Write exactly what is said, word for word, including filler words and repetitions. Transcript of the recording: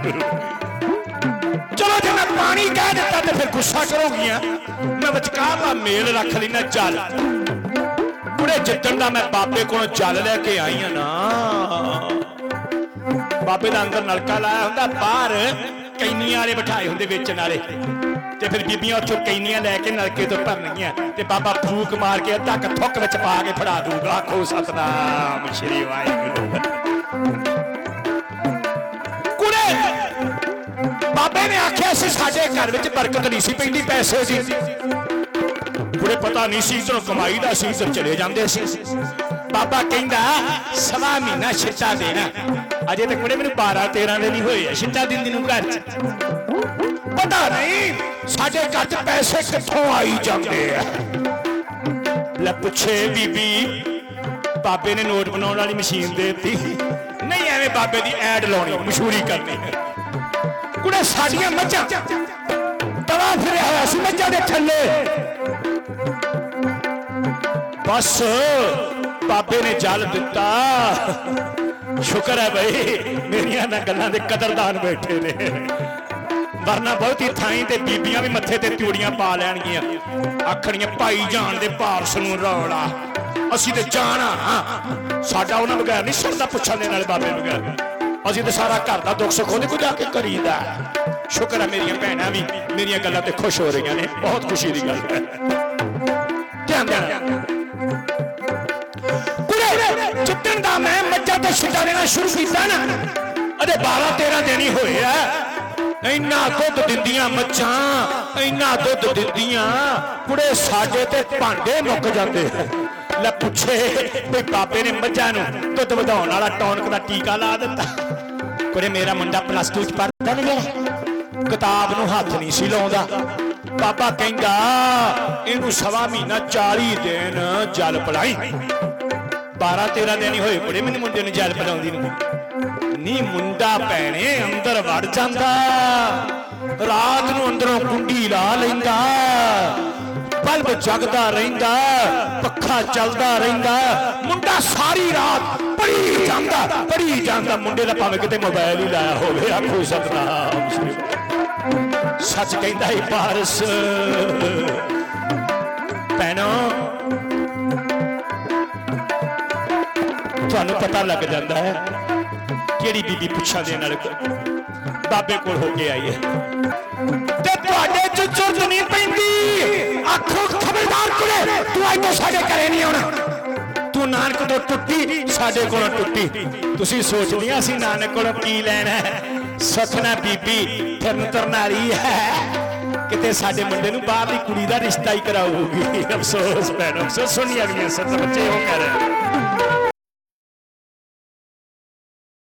चलो जे मैं पानी कह दिता तो फिर गुस्सा करोगियां। मैं विचकारला मेल रख लेना जल। कुड़े जिद्दन दा मैं बाबे कोलों जल लैके आई हां ना, बाबे दा अंदर नलका लाया हुंदा, बाहर कैनियां वाले बिठाए हुंदे वेचण वाले, ते फिर बीबियां उत्थों कैनियां लैके नलके तो भरनगियां ते बाबा फूक मार के अद्धा क थुक विच पा के फड़ा दूगा। आखो सतनाम श्री वाहिगुरू। कुड़े बाबे ने आख्या सी साडे घर विच बरकत नहीं सी पैंदी पैसे दी। कुड़े पता नहीं सी इधरों कमाई दा सी इधर चले जांदे सी। बाबा कहंदा सवा महीना छिट्टा देना। अजे तो कुड़े मैनूं बारह तेरह दिन ही होए छिट्टा दिंदी नूं घर च। पता नहीं साडे घर च पैसे कित्थों आई जांदे आ। ले पुछे बीबी बाबे ने नोट बनाउण वाली मशीन देती नहीं, एवें बाबे दी ऐड लाउणी मशहूरी करनी। कुड़े साडियां मੱਝਾਂ तवा फिरिया होया सी मੱਝਾਂ दे थल्ले। बस बाबे ने जल दिता। शुक्र है भाई मेरिया ना गल्लां दे कदरदान बैठे ने, वरना बहुत ही थाई ते बीबियां भी मत्थे ते त्यूड़ियां पा लैणगियां, आखणियां भाई जान दे पारस नूं रौला। असीं ते जाना साडा उन्हां बगैर नहीं सरदा, पुछण दे नाल बाबे बगैर। असीं ते सारा घर दा दुख सुख ओहदे कोल जाके करीदा। शुक्र है मेरियां भैणां भी मेरियां गल्लां ते खुश हो रही ने, बहुत खुशी दी गल है। ध्यान देना जिद्दन दा मैं मੱਝਾਂ ते छिट्टा देना शुरू कीता ना, अरे बारह तेरह दिन ही होए आ। इन्ना दुध दिंदियां मੱਝਾਂ, इन्ना दुध दिंदियां कुड़े साडे ते भांडे मुक जांदे। ले पुछे कोई बाबे ने मੱਝਾਂ नूं दुध वधाउण वाला टॉनिक दा टीका ला दिता। कुड़े मेरा मुंडा प्लस टू च पढ़दा नहीं, किताब नूं हथ नहीं सी लाउंदा। बाबा कहंदा इहनूं सवा महीना चाली दिन जल पिलाई। बारह तेरह दिन ही होए कुड़े मैनूं मुंडे नूं जल पिलाउंदी नूं। नी मुंडा भैणे अंदर वड़ जांदा, रात नूं अंदरों कुंडी ला लैंदा, बल्ब जगदा रहिंदा, पक्खा चलदा रहिंदा। मुंडा सारी रात पढ़ी जांदा पढ़ी जांदा। मुंडे दा भावें किते मोबाइल ही लाया होवे। आखो सतनाम श्री। सच कहंदा है पारस भैणों, तुहानूं पता लग जाता है किहड़ी बीबी पुछां दे नाल बाबे कोल हो के आई है ते तुहाडे च जुर्त नहीं पैंदी। आखो खबरदार कुड़े तू अज तो साडे घरे नहीं आउणा। तू नानक तो टुट्टी साडे कोलों टुट्टी। तुसीं सोचदियां असीं नानक कोलों की लैणा है। सखना बीबी फिरन तुरन वाली है, किते साडे मुंडे नूं बाहरली कुड़ी दा रिश्ता ही कराऊगी। अफसोस भैणों अफसोस। सुनी अगलियां सत बच्चे हो कर